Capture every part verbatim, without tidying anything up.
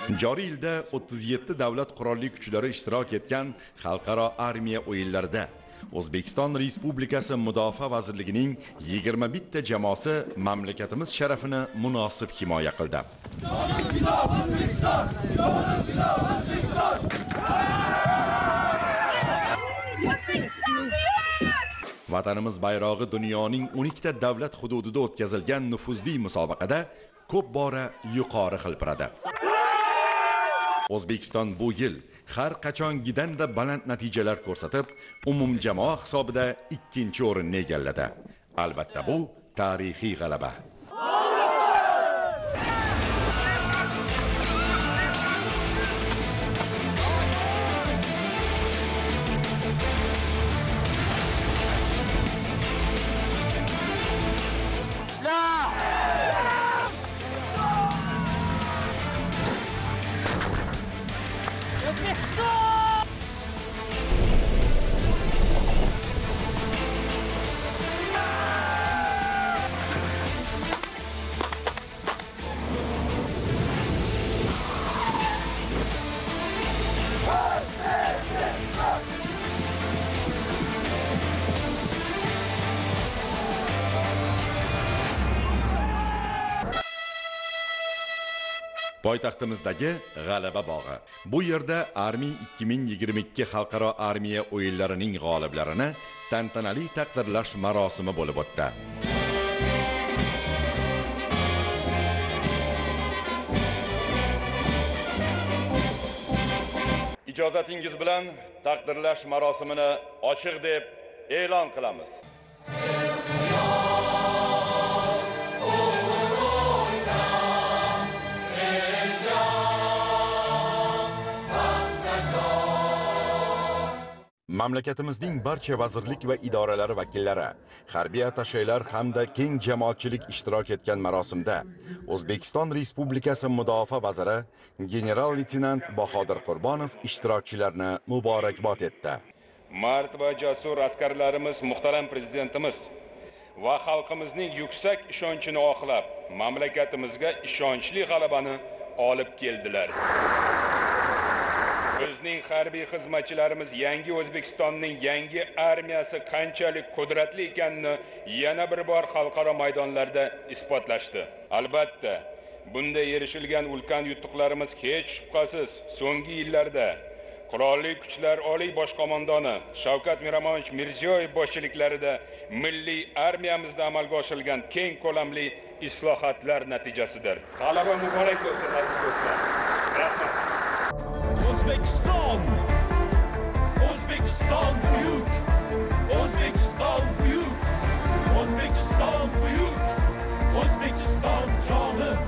Joriy yilda o'ttiz yetti davlat qurolli kuchlari ishtirok etgan xalqaro armiya o'yinlarida O'zbekiston Respublikasi Mudofaa vazirligining yigirma bitta jamoasi mamlakatimiz sharafini munosib himoya qildi. Vatanimiz bayrog'i dunyoning o'n ikkita davlat hududida o'tkazilgan nufuzli musobaqada ko'p bora yuqori hilpiradi. O'zbekiston bu yil har qachongidanda baland natijalar ko'rsatib, umumjamoa hisobida ikkinchi o'rinni egalladi. Albatta bu tarixiy g'alaba. Poytaxtimizdagi G'alaba bog'i. Bu yerda Army ikki ming yigirma ikki xalqaro armiya o'yinlarining g'oliblarini tantanali taqdirlash marosimi bo'lib o'tdi. Ijozatingiz bilan taqdirlash marosimini ochiq deb e'lon qilamiz. Mamlakatimizning barcha vazirlik va idoralari vakillari, harbiy attasheylar hamda keng jamoatchilik ishtirok etgan marosimda O'zbekiston Respublikasi Mudofaa vaziri general-leytenant Bahodir Qurbonov ishtirokchilarni muborakbod etdi. Mard va jasur askarlarimiz muhtaram prezidentimiz va xalqimizning yuksak ishonchini oqlab, mamlakatimizga ishonchli g'alabani olib keldilar. Bizning harbiy xizmatchilarimiz yangi O'zbekistonning yangi armiyasi qanchalik qudratli ekanini yana bir bor xalqaro maydonlarda isbotlashdi. Albatta, bunda erishilgan ulkan yutuqlarimiz hech shubhasiz so'nggi yillarda Qurolli Kuchlar Oliy bosh qo'mondoni Shavkat Miramonovich Mirziyoyev boshchiliklarida milliy armiyamizda amalga oshirilgan keng ko'lamli islohotlar natijasidir. G'alaba muborak bo'lsin aziz do'stlar. Rahmat. O'zbekiston! O'zbekiston buyuk! O'zbekiston buyuk! O'zbekiston buyuk! O'zbekiston jonim!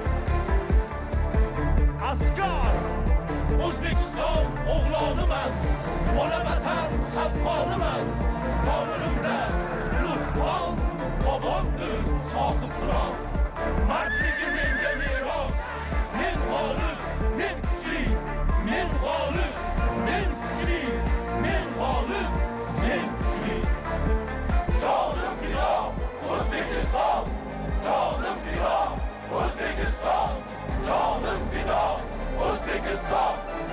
Askar! O'zbekiston o'g'loniman! Ona vatan qalqoniman! Qonunimda ulug'qon, bobomdir sohib qiron! Mardligim menga meros! Men g'olib, men kuchli! Men g'olib, men kuchli, men g'olib, men kuchli. Jonim fido, O'zbekiston, jonim fido, O'zbekiston, jonim fido, O'zbekiston.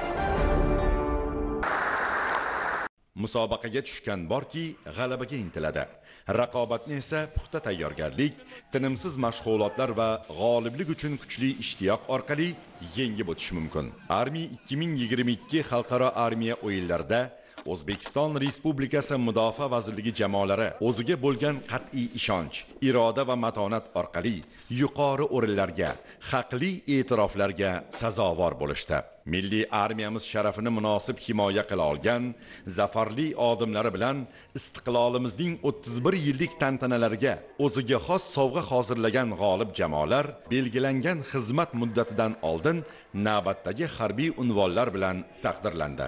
Musobaqaga tushgan borki, g'alabaga intiladi. Raqobatni esa puxta tayyorgarlik, tinimsiz mashg'ulotlar va g'oliblik uchun kuchli ishtiyoq orqali yengib o'tish mumkin. Army ikki ming yigirma ikki xalqaro armiya o'yinlarida O'zbekiston Respublikasi Mudofaa vazirligi jamoalari o'ziga bo'lgan qat'iy ishonch, iroda va matonat orqali yuqori o'rinlarga, haqli e'tiroflarga sazovor bo'lishdi. Milliy armiyamiz sharafini munosib himoya qila olgan zafarli odimlari bilan istiqlolimizning o'ttiz bir yillik tantanalariga o'ziga xos sovg'a hozirlagan g'olib jamoalar belgilangan xizmat muddatidan oldin navbatdagi harbiy unvonlar bilan taqdirlandi.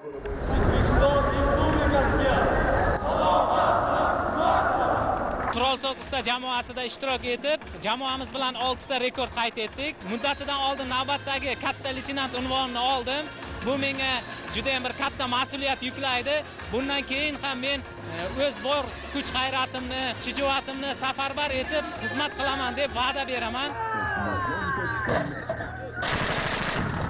Qurolsoz usta jamoasida ishtirok etib, jamoamiz bilan oltita rekord qayd etdik. Muddatidan oldin navbatdagi katta leytenant unvonini oldim. Bu menga juda ham bir katta mas'uliyat yuklaydi. Bundan keyin ham men o'z bor kuch-g'ayratimni, shijoatimni safarbar etib xizmat qilaman deb va'da beraman.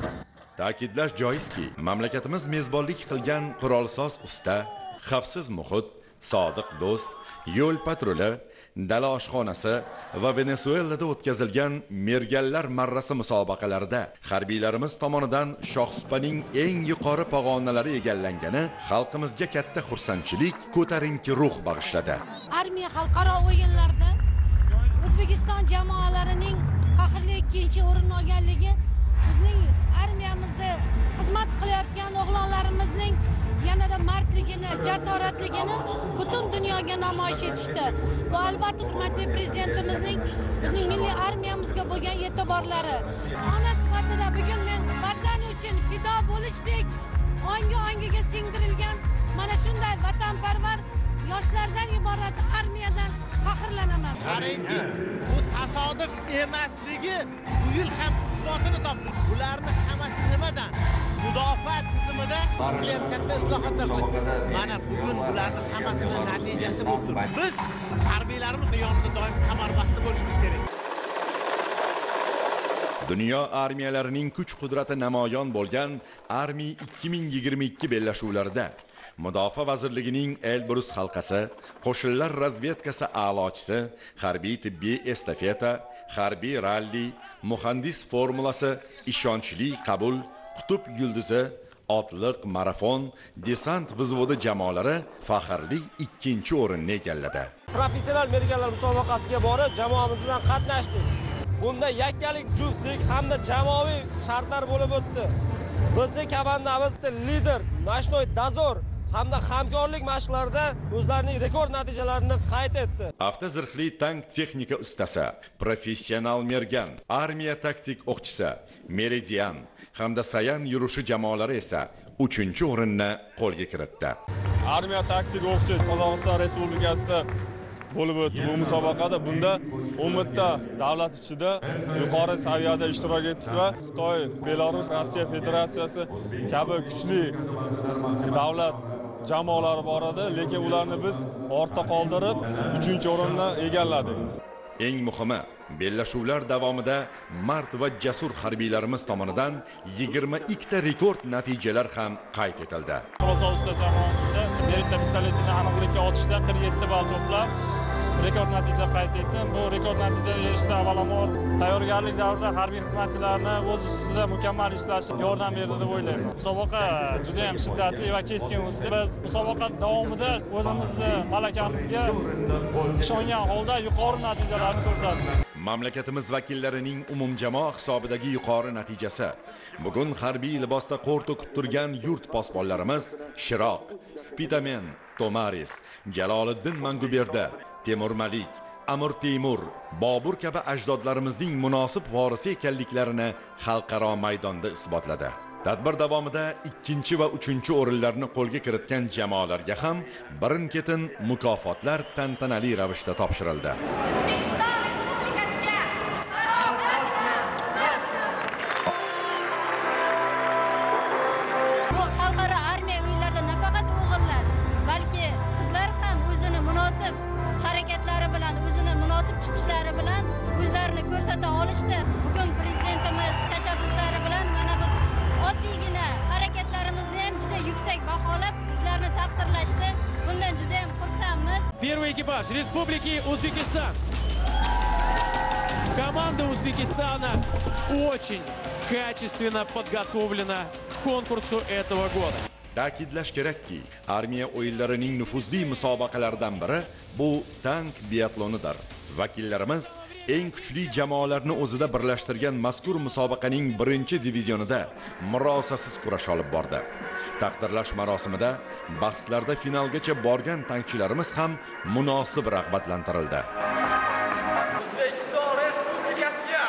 Ta'kidlash joizki, mamlakatimiz mezbonlik qilgan qurolsoz usta, xavfsiz muhit, sodiq do'st, yo'l patruli, dala oshxonasi va Venesuelada o'tkazilgan Merganlar marrasi musobaqalarida harbiylarimiz tomonidan Shohsupaning eng yuqori pog'onalari egallangani xalqimizga katta xursandchilik, ko'tarinki ruh bag'ishladi. Armiya xalqaro o'yinlarda O'zbekiston jamoalarining faxrli ikkinchi o'rin olganligi bizning armiyamizda xizmat qilayotgan o'g'lonlarimizning yanada mardligini, jasoratligini butun dunyoga namoyish etishdi. Va albatta hurmatli prezidentimizning bizning milliy armiyamizga bo'lgan e'tiborlari. Ona sifatida bugun men vatan uchun fido bo'lishdek ongi-ongiga singdirilgan mana shunday vatanparvar yoshlardan iborat armiyadan faxrlanaman. Qarangki, bu tasodiq emasligi bu yil ham isbotini topdi. Bularni hammasi nimadan? Mudofaa tizimida qilayotgan katta islohotlar. Mana bugun bularning hammasining natijasi bo'lib turibdi. Biz harbiylarimiz yonida doim kamarbasta bo'lishimiz kerak. Dunyo armiyalarining kuch-qudrati namoyon bo'lgan Army ikki ming yigirma ikki bellashuvlarida Mudofaa vazirligining Elbrus halqasi, qo'shinlar razvedkasi a'lochisi, harbiy tibbiy estafeta, harbiy ralli, muhandis formulasi, ishonchli qabul, qutb yulduzi, otliq marafon, desant vзводи jamoalari faxrli ikkinchi o'rinni egalladi. Professional merganlar musobaqasiga borib, jamoamiz bilan qatnashdik. Bunda yakkalik, juftlik hamda jamoaviy shartlar bo'lib o'tdi. Bizning komandamiz lider Nashnoy Dazor hamda hamkorlik mashqlarida o'zlarining rekord natijalarini qayd etdi. Avto zirhli tank texnika ustasi, professional mergan, armiya taktik o'qchisi, Meridian hamda Sayan yurishi jamoalari esa uchinchi o'rinni qo'lga kiritdi. Armiya taktik o'qchi Qozog'iston Respublikasida bo'lib o'tdi. Bu musobaqada bunda o'n ta davlat ichida yuqori saviyada ishtirok etdik va Xitoy, Belarus, Rossiya Federatsiyasi kabi kuchli davlat jamoalari bor edi, lekin ularni biz ortda qoldirib uchinchi o'rinni egalladik. Eng muhimi, bellashuvlar davomida mard va jasur harbiylarimiz tomonidan yigirma ikki ta rekord natijalar ham qayd etildi. Qozog'iston jamoasida Beretta pistoletini aniqlikka otishda qirq yetti ball to'plab rekord natija qayd etdi. Bu rekord natijaga erishishda avvalambor tayyorgarlik davrida harbiy xizmatchilarni o'z ustida mukammal ishlashi yordam berdi deb o'ylayman. Musobaqa juda ham shiddatli va keskin o'tdi. Biz musobaqa davomida o'zimizni malakamizga ishongan holda yuqori natijalarni ko'rsatdik. Mamlakatimiz vakillarining umumjamoa hisobidagi yuqori natijasi bugun harbiy libosda qo'r to'kib turgan yurt posbonlarimiz Shiroq, Spidamen, Tomaris, Jaloliddin Manguberdi, Temur Malik, Amir Temur, Bobur kabi ajdodlarimizning munosib vorisi ekanliklarini xalqaro maydonda isbotladi. Tadbir davomida ikkinchi va uchinchi o'rinlarni qo'lga kiritgan jamoalarga ham birin-ketin mukofotlar tantanali ravishda topshirildi. Bu xalqaro armiya o'yinlarida nafaqat o'g'illar, balki qizlar ham o'zini munosib harakatlari bilan, o'zini munosib chiqishlari bilan o'zlarini ko'rsata olishdi. Bugun prezidentimiz tashabbuslari bilan mana bu oddiygina harakatlarimizni ham juda yuksak baholab bizlarni taqdirlashdi. Bundan juda ham xursandmiz. Первый экипаж Республики Узбекистан. Команда Узбекистана очень качественно подготовлена к конкурсу этого года. Ta'kidlash kerakki, armiya o'yinlarining nufuzli musobaqalaridan biri bu tank biatlonidir. Vakillarimiz eng kuchli jamoalarni o'zida birlashtirgan mazkur musobaqaning birinchi divizionida murosasiz kurash olib bordi. Taqdirlash marosimida bahslarda finalgacha borgan tankchilarimiz ham munosib rag'batlantirildi. O'zbekiston Respublikasiga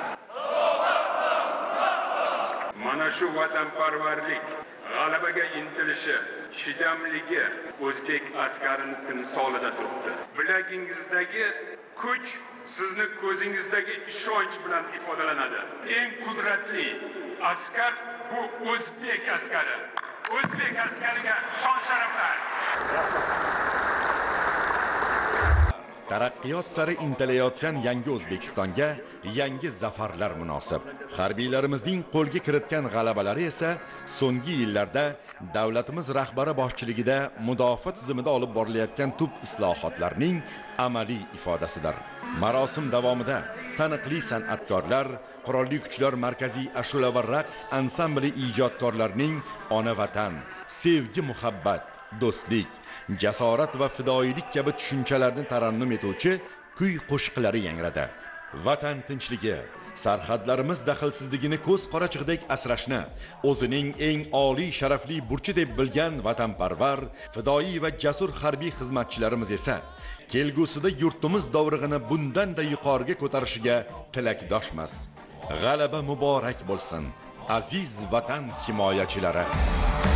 mana shu vatanparvarlik, g'alabaga intilishi, chidamligi o'zbek askarini timsolida turibdi. Bilagingizdagi kuch sizni ko'zingizdagi ishonch bilan ifodalanadi. Eng qudratli askar bu o'zbek askari. O'zbek askariga shon-sharaflar. taraqqiyot sari intilayotgan yangi O'zbekistonga yangi zafarlar munosib. Harbiylarimizning qo'lga kiritgan g'alabalari esa so'nggi yillarda davlatimiz rahbari boshchiligida mudofaa tizimida olib borilayotgan tub islohotlarning amaliy ifodasidir. Marosim davomida taniqli san'atkorlar, Qurolli Kuchlar markaziy ashula va raqs ansambli ijodkorlarining ona vatan, sevgi, muhabbat, do'stlik, jasorat va fidoyilik kabi tushunchalarni tarannum etuvchi kuy qo'shiqlari yangradi. Vatan tinchligi, sarhadlarimiz daxlsizligini ko'z qorachig'idek asrashni o'zining eng oliy sharafli burchi deb bilgan vatanparvar, fidoyi va jasur harbiy xizmatchilarimiz esa kelgusida yurtimiz dovrig'ini bundan-da yuqoriga ko'tarishiga tilakdoshmiz. G'alaba muborak bo'lsin, aziz vatan himoyachilari.